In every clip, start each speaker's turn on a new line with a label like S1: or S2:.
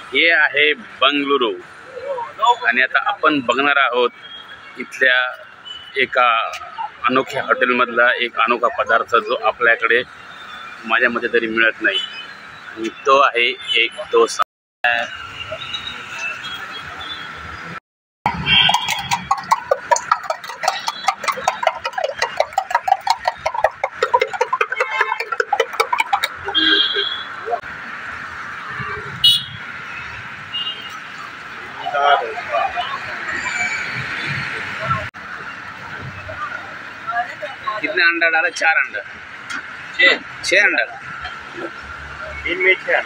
S1: हे आहे बंगळुरू आणि आता आपण बघणार आहोत इथल्या एका अनोख्या हॉटेलमधला एक अनोखा पदार्थ जो आपल्याकडे माझ्या मते तरी मिळत नाही आणि तो आहे एक डोसा। कितने अंडा डाला? 4 अंडा, 6 अंडा,
S2: 3 में 6।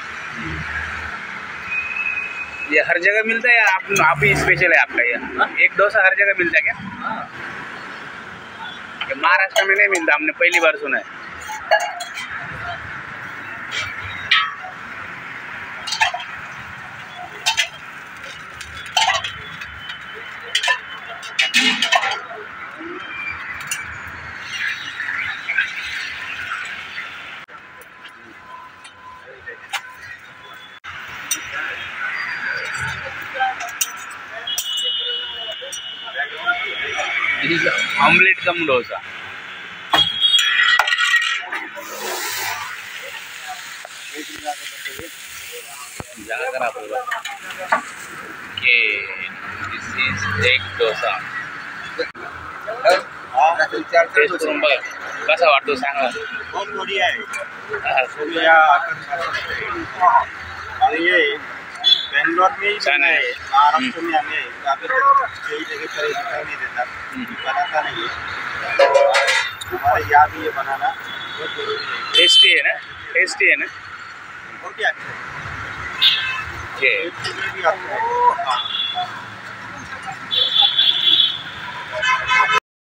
S1: ये हर जगह मिलता है या आप ही स्पेशल है आपका? ये एक डोसा हर जगह मिलता है क्या? महाराष्ट्र में नहीं मिलता, हमने पहली बार सुना है। Omelette cum dosa. This is एक डोसा। टेस्ट करून बघा कसा वाटतो सांगा।
S2: बहुत बढ़िया है। और ये बेंगलोर में ही बना है, महाराष्ट्र में हमें अभी तक कई जगह पर दिखाई नहीं देता, बनाता नहीं है। हमारे यहाँ भी ये बनाना बहुत जरूरी है।
S1: टेस्टी है ना? टेस्टी है ना?
S2: और क्या?
S1: ओके।
S2: भी आता है।